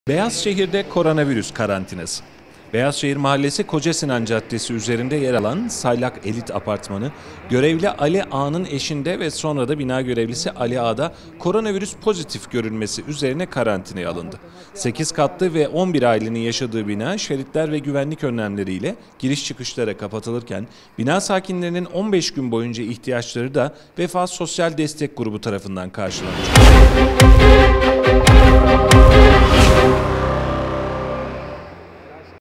Beyazşehir'de koronavirüs karantinası. Beyazşehir Mahallesi Kocasinan Caddesi üzerinde yer alan Saylak Elit Apartmanı, görevli Ali A'nın eşinde ve sonra da bina görevlisi Ali A'da koronavirüs pozitif görülmesi üzerine karantinaya alındı. 8 katlı ve 11 ailenin yaşadığı bina şeritler ve güvenlik önlemleriyle giriş çıkışlara kapatılırken bina sakinlerinin 15 gün boyunca ihtiyaçları da Vefa Sosyal Destek Grubu tarafından karşılanacak.